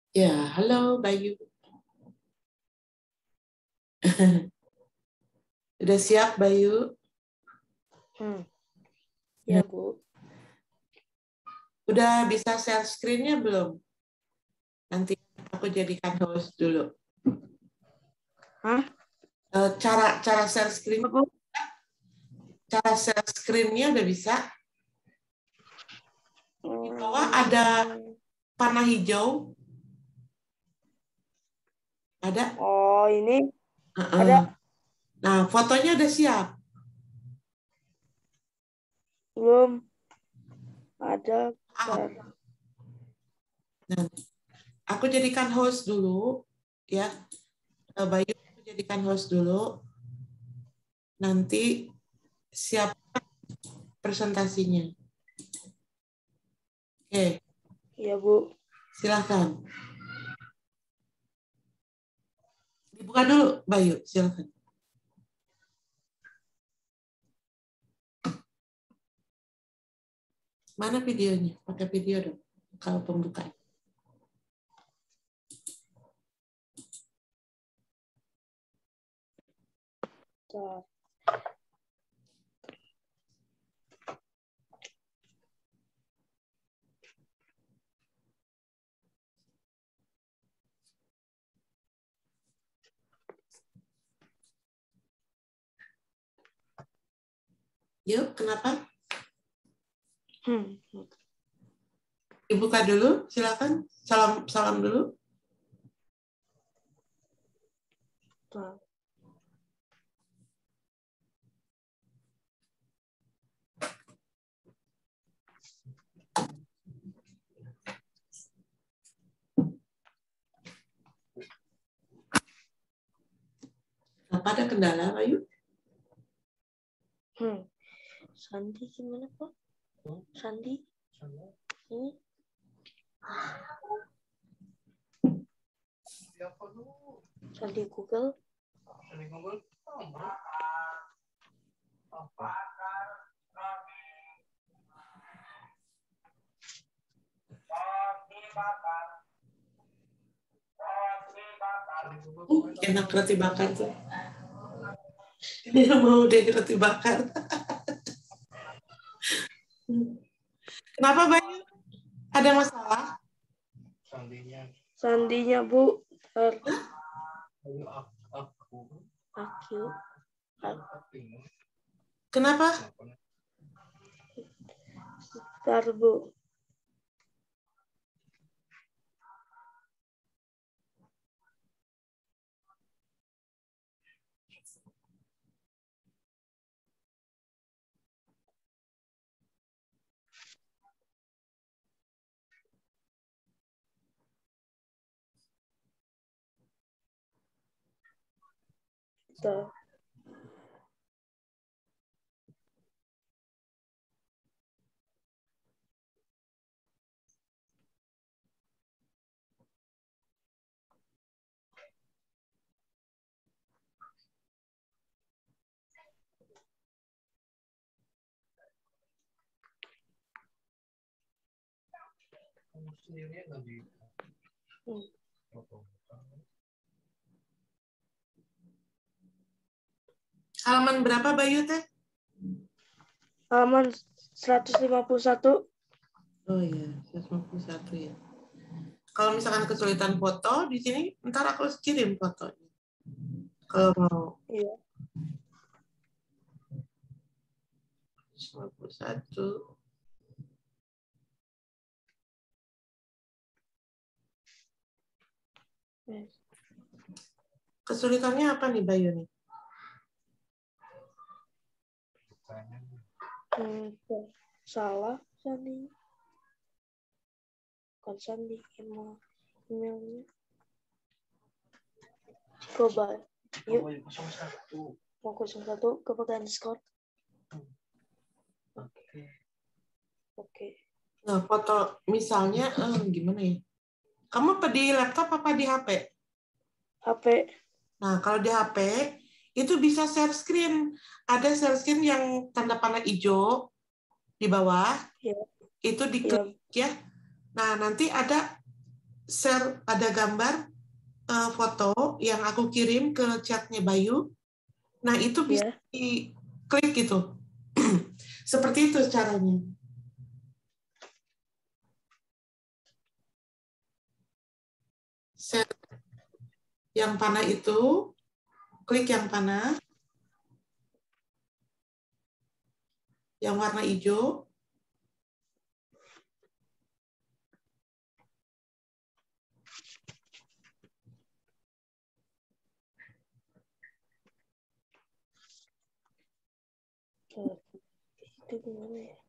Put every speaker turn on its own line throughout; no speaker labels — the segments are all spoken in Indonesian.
Ya, halo Bayu. Udah siap Bayu?
Ya, Bu.
Udah bisa share screen-nya belum? Nanti aku jadikan host dulu.
Hah?
Cara share screen,
Bu?
cara share screen-nya udah bisa. Di bawah ada panah hijau. Ada?
Oh, ini
Ada. Nah, fotonya udah siap.
belum ada.
Nah, aku jadikan host dulu, ya. Bayu, aku jadikan host dulu. Nanti siap presentasinya. Oke,
Iya, Bu.
silakan. Dibuka dulu, Bayu, silakan. Mana videonya? Pakai video dong, kalau pembukaan.
Bentar.
Yuk, kenapa?
Hmm.
Dibuka dulu, silakan. Salam dulu.
Bentar.
Apa ada kendala, Bayu?
Sandi gimana, Pak? Sandi? Ini? Sandi Google?
Enak roti bakar tuh. Dia mau deh roti bakar. Kenapa, Bayu? Ada masalah?
Sandinya, Bu. Aku.
Kenapa?
Bentar, Bu. Bentar.
Halaman berapa, Bayu, teh?
Halaman 151.
Oh iya, 151 ya. Kalau misalkan kesulitan foto, di sini ntar aku kirim fotonya. Kalau mau.
Iya.
151. Kesulitannya apa nih, Bayu nih?
Salah, Sandi. Bukan Sandi, emailnya. Coba. Yuk. Mau 01 kepegang Discord. Oke.
Nah, foto misalnya, gimana ya? Kamu apa di laptop apa di HP?
HP.
Nah, kalau di HP, itu bisa share screen. Ada share screen yang tanda panah hijau di bawah.
Ya.
Itu diklik ya. Nah, nanti ada share, ada gambar foto yang aku kirim ke chatnya Bayu. Nah, itu bisa diklik gitu. Seperti itu caranya. Share yang panah itu, klik yang panah, yang warna hijau.
Itu gimana ya?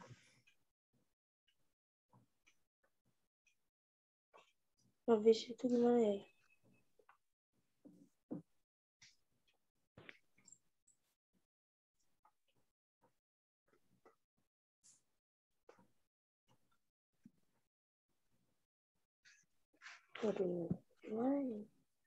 Habis itu gimana ya? Aduh, gimana ya?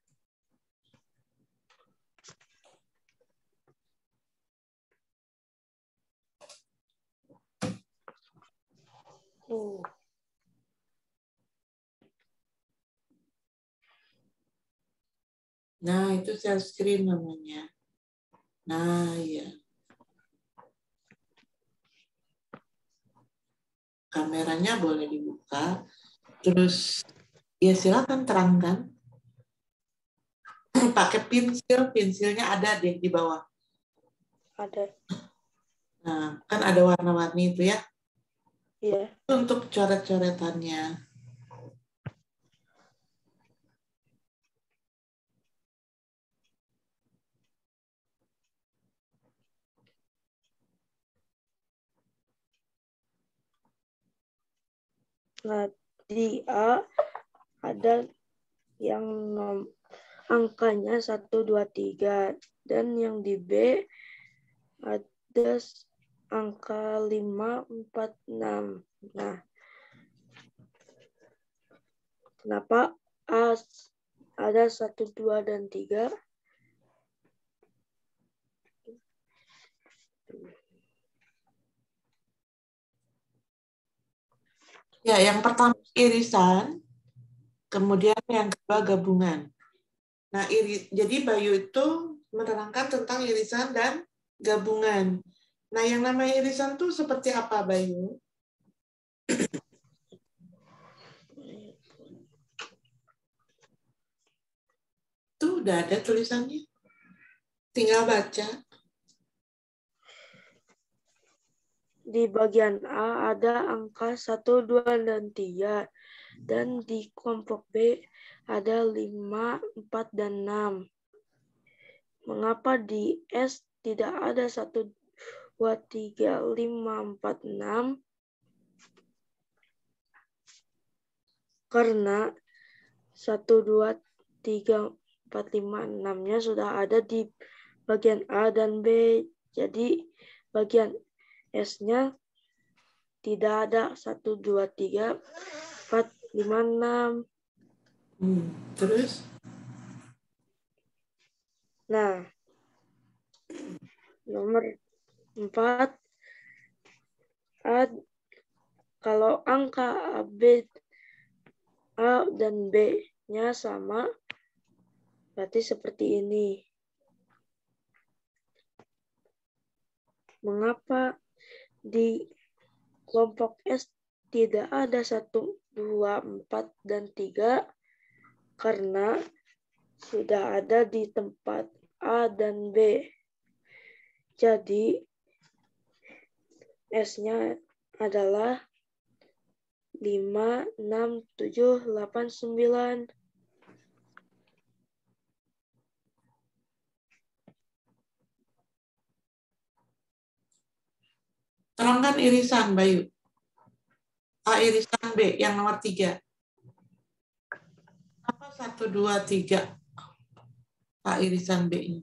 Nah, itu share screen namanya. Nah, ya. Kameranya boleh dibuka. Terus, ya silakan terangkan. Pakai pensil, pensilnya ada deh di bawah.
Ada.
Nah, kan ada warna-warni itu ya.
Iya.
Itu untuk coret-coretannya.
Nah, di A ada yang angkanya 1, 2, 3. Dan yang di B ada angka 5, 4, 6. Nah, kenapa A ada 1, 2, dan 3?
Ya, yang pertama irisan, kemudian yang kedua gabungan. Nah, jadi Bayu itu menerangkan tentang irisan dan gabungan. Nah, yang namanya irisan itu seperti apa, Bayu? Itu udah ada tulisannya. Tinggal baca.
Di bagian A ada angka 1, 2, dan 3. Dan di kelompok B ada 5, 4, dan 6. Mengapa di S tidak ada 1, 2, 3, 5, 4, 6? Karena 1, 2, 3, 4, 5, 6-nya sudah ada di bagian A dan B. Jadi bagian S-nya tidak ada 1, 2, 3, 4, 5, 6.
Terus?
Nah, nomor 4, kalau angka A dan B-nya sama, berarti seperti ini. Mengapa di kelompok S tidak ada 1, 2, 4, dan 3? Karena sudah ada di tempat A dan B. Jadi, S-nya adalah 5, 6, 7, 8, 9.
Terangkan irisan, Bayu. A irisan B, yang nomor 3. Apa 1, 2, 3? A irisan B-nya.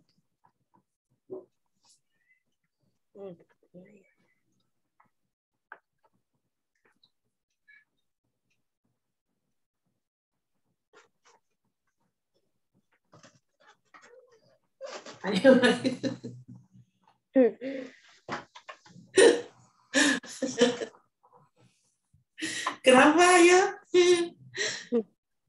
Ayo, kenapa ya?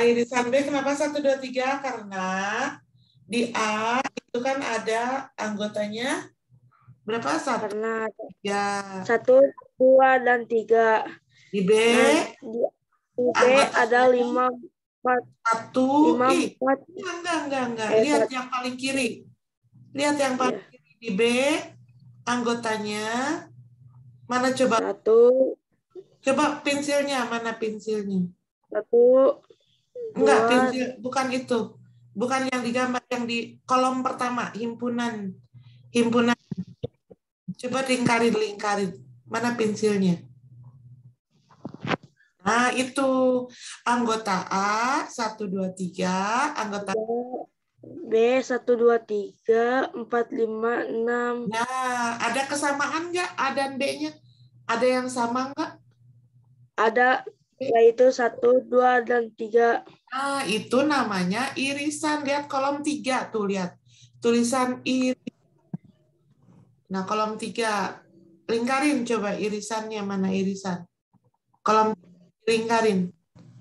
irisan B kenapa 1, 2, 3? Karena di A itu kan ada anggotanya berapa? 1,
Karena
3.
1, 2, dan 3.
Di B
Nah, di B ada
anggotanya
5, 4.
1.
5, 4.
Enggak. Lihat yang paling kiri. Lihat yang paling
Ya.
kiri. Di B anggotanya mana coba?
1,
Coba pensilnya, mana pensilnya?
1,
Enggak,
2.
pensil bukan itu. Bukan yang digambar, yang di kolom pertama, himpunan. Himpunan. Coba lingkarin. Mana pensilnya? Nah, itu anggota A 1, 2, 3, anggota
B 1, 2, 3, 4, 5, 6.
Nah, ada kesamaan nggak A dan B-nya? Ada yang sama nggak?
Ada, yaitu 1, 2, dan 3.
Nah, itu namanya irisan. Lihat kolom 3 tuh, lihat. Tulisan iris. Nah, kolom 3. Lingkarin coba irisannya, mana irisan? Kolom lingkarin.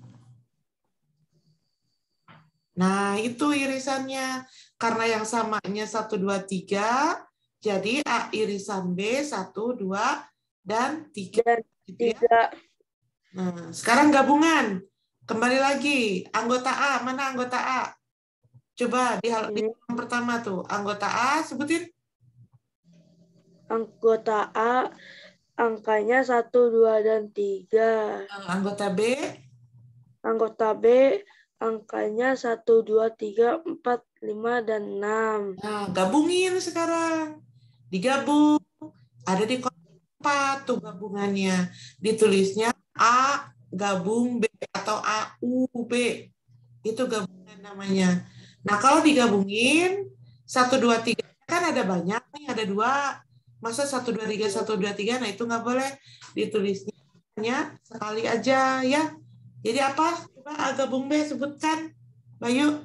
Nah, itu irisannya. Karena yang samanya 1, 2, 3, jadi A irisan B 1, 2, dan 3.
Dan
Gitu ya.
3.
Nah, sekarang gabungan. Kembali lagi. Anggota A, mana anggota A? Coba di halaman pertama tuh. Anggota A, sebutin.
Anggota A angkanya 1, 2, dan 3.
Anggota B.
Anggota B angkanya 1, 2, 3, 4, 5, dan 6.
Nah, gabungin sekarang. Digabung. Ada di kolom 4 tuh gabungannya. Ditulisnya A gabung B atau AUB. Itu gabungan namanya. Nah, kalau digabungin 1, 2, 3 kan ada banyak nih, ada 2. Masa 1, 2, 3, 1, 2, 3, nah itu nggak boleh. Ditulisnya hanya sekali aja ya. Jadi apa? Coba A gabung B sebutkan. Bayu.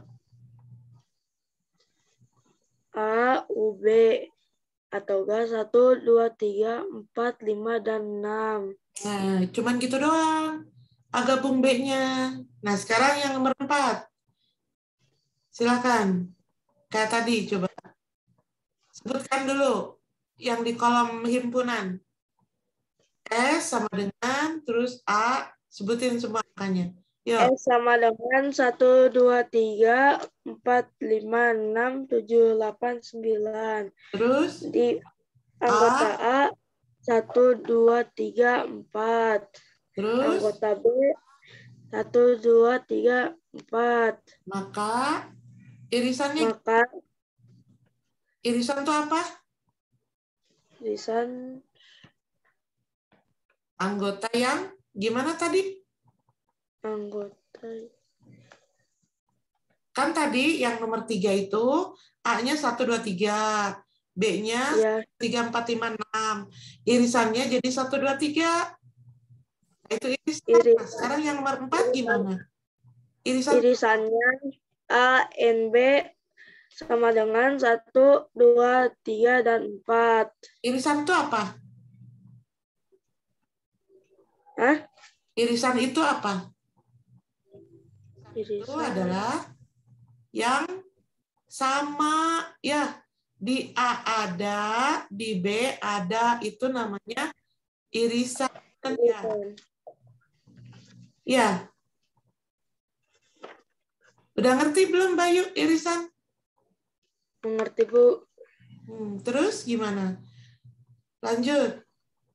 A, U, B. Atau enggak 1, 2, 3, 4, 5, dan 6.
Nah, cuman gitu doang. A gabung B-nya. Nah, sekarang yang nomor 4. Silakan. Kayak tadi, coba. Sebutkan dulu yang di kolom himpunan. S sama dengan, terus A, sebutin semua angkanya. Yuk.
S sama dengan 1, 2, 3, 4, 5, 6, 7, 8, 9.
Terus
Di anggota A 1, 2, 3, 4.
terus
Anggota B 1, 2, 3, 4.
maka irisannya,
Maka
irisan itu apa?
irisan
Anggota yang gimana tadi?
anggota
Kan tadi yang nomor 3 itu A-nya 1, 2, 3, B-nya
ya
3, 4, 5, 6. Irisannya jadi 1, 2, 3. Itu irisan. Nah, sekarang yang nomor 4 gimana?
irisannya A, N, B sama dengan 1, 2, 3, dan 4.
Irisan itu apa?
Hah?
Irisan itu apa?
Irisan
Itu adalah yang sama ya. Di A ada, di B ada, itu namanya irisan ya. Ya. Udah ngerti belum Bayu irisan?
Mengerti, Bu.
Terus gimana? Lanjut.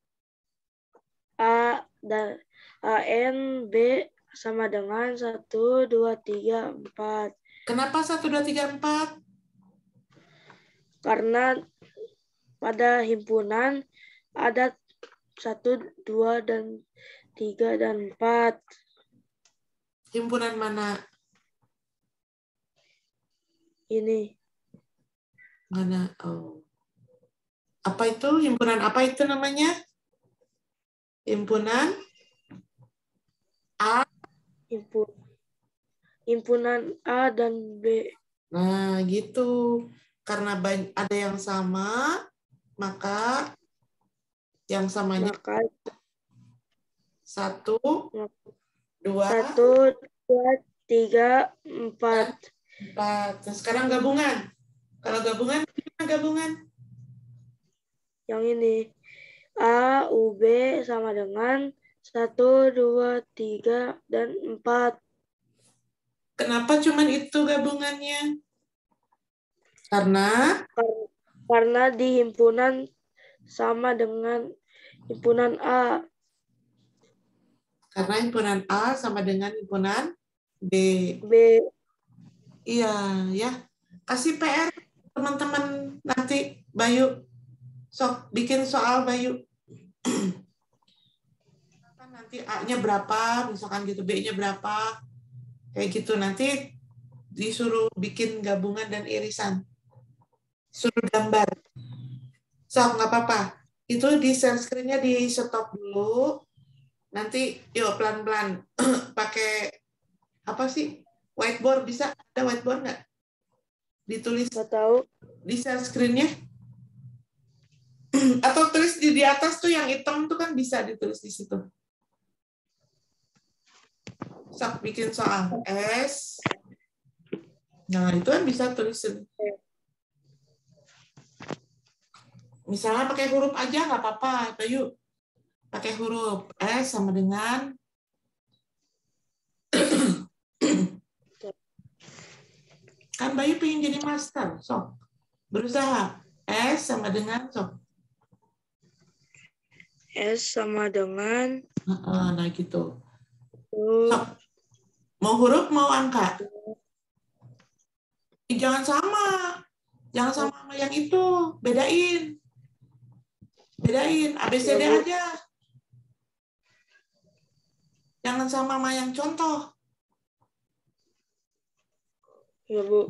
A dan A, N, B sama dengan 1, 2, 3, 4.
Kenapa 1, 2, 3, 4?
Karena pada himpunan ada 1, 2, dan 3, dan 4.
Himpunan mana?
Ini.
Mana? Oh. Apa itu? Himpunan apa itu namanya? Himpunan A.
Himpunan A dan B.
Nah, gitu. Karena ada yang sama, maka yang samanya
Maka
1, 2,
1, 2, 3, 4.
4. Nah, sekarang gabungan. Kalau gabungan, gimana gabungan?
Yang ini. A, UB sama dengan 1, 2, 3, dan 4.
Kenapa cuman itu gabungannya?
Karena di himpunan sama dengan himpunan A.
Karena himpunan A sama dengan himpunan B.
B.
Iya, ya. Kasih PR teman-teman nanti, Bayu. Sok, bikin soal, Bayu. Nanti A-nya berapa, misalkan gitu, B-nya berapa. Kayak gitu, nanti disuruh bikin gabungan dan irisan. Suruh gambar. Sok, nggak apa-apa. Itu di share screen-nya di stop dulu. Nanti, yuk pelan-pelan. Pakai, apa sih? Whiteboard, bisa? Ada whiteboard nggak? Ditulis
Nggak tahu.
di share screen-nya. Atau tulis di atas tuh yang hitam tuh kan bisa ditulis di situ. Sok, bikin soal. S. Nah, itu kan bisa tulisin. Misalnya pakai huruf aja nggak apa-apa, Bayu. Pakai huruf S sama dengan kan Bayu pengen jadi master, sok. Berusaha. S sama dengan sok.
S sama dengan
Nah, gitu. Sok. Mau huruf, mau angka? Jangan sama. Jangan sama yang itu. Bedain. Bedain. ABCD
ya,
aja. Jangan sama yang contoh.
ya Bu.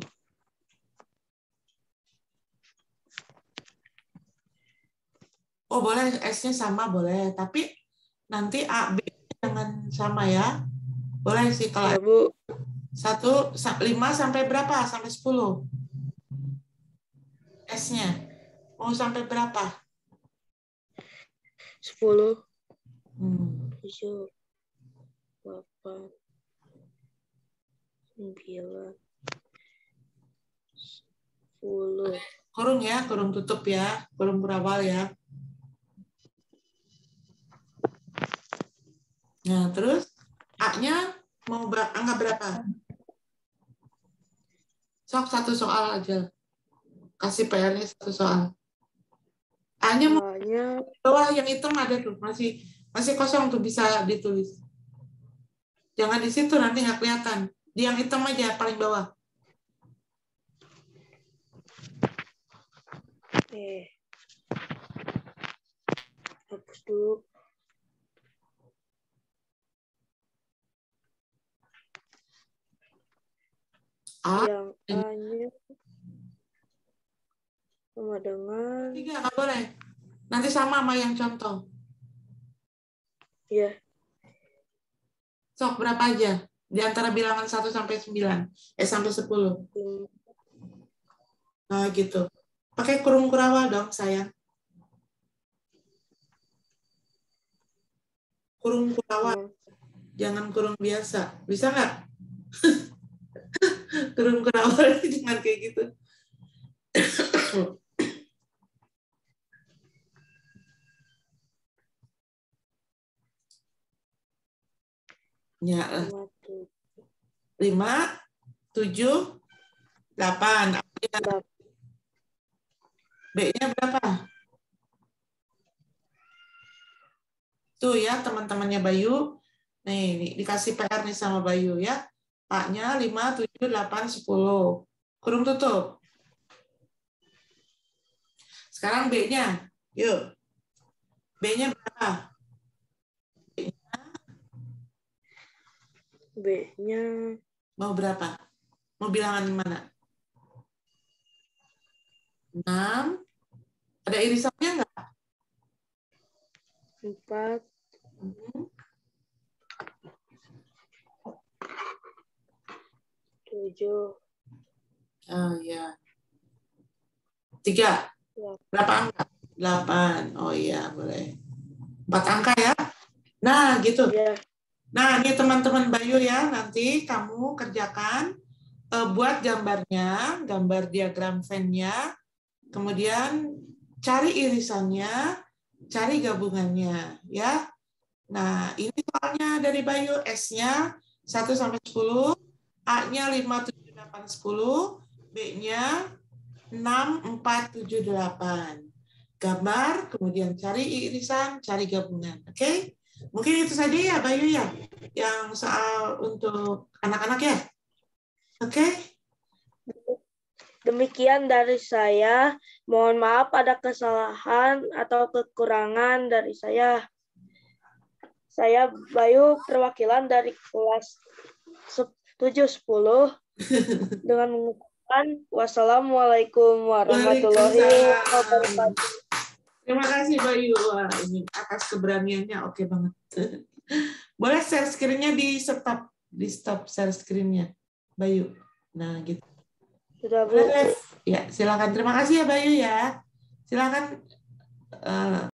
Oh, boleh S-nya sama, boleh. Tapi nanti A, B jangan sama ya. Boleh sih kalau
Ya Bu.
5 sampai berapa? Sampai 10. S-nya. Mau sampai berapa?
10,
7,
7, 8, 9, 10.
Kurung ya, kurung tutup ya, kurung berawal ya. Nah, terus A-nya mau angka berapa? Sok satu soal aja. Kasih PR-nya satu soal. A-nya mau bawah yang hitam ada tuh, masih kosong tuh bisa ditulis. Jangan di situ nanti nggak kelihatan. Di yang hitam aja paling bawah.
Hapus dulu. Yang A-nya sama dengan
3 nggak boleh. Nanti sama yang contoh.
ya.
Sok berapa aja? Di antara bilangan 1 sampai 9. Sampai 10. Nah, gitu. Pakai kurung kurawal dong, sayang. Kurung kurawal. Jangan kurung biasa. Bisa nggak? Kurung kurawal jangan kayak gitu. Ya, 5, 7, 8. B-nya berapa? Tuh ya, teman-temannya Bayu. Nih, dikasih PR nih sama Bayu ya. A-nya 5, 7, 8, 10. Kurung tutup. Sekarang B-nya. Yuk. B-nya berapa?
B-nya
Mau berapa? Mau bilangan mana? 6. Ada irisannya nggak?
4. 7.
Oh ya. 3. Berapa angka? 8. Oh iya, boleh. 4 angka ya. Nah, gitu.
Ya.
Nah, ini teman-teman Bayu ya, nanti kamu kerjakan buat gambarnya, gambar diagram Venn-nya, kemudian cari irisannya, cari gabungannya ya. Nah, ini soalnya dari Bayu, S-nya 1 sampai 10, A-nya 5, 7, 8, 10, B-nya 6, 4, 7, 8. Gambar, kemudian cari irisan, cari gabungan. Oke? Mungkin itu saja ya, Bayu ya, yang soal untuk anak-anak ya. Oke?
Demikian dari saya. Mohon maaf ada kesalahan atau kekurangan dari saya. Saya Bayu, perwakilan dari kelas 7-10 dengan mengucapkan wassalamualaikum warahmatullahi
Waalaikumsalam.
wabarakatuh.
Terima kasih Bayu. Wah, ini atas keberaniannya oke banget. Boleh share screen-nya di stop share screen-nya, Bayu. Nah, gitu.
Sudah, Bu.
Ya, silakan. Terima kasih ya Bayu ya. Silakan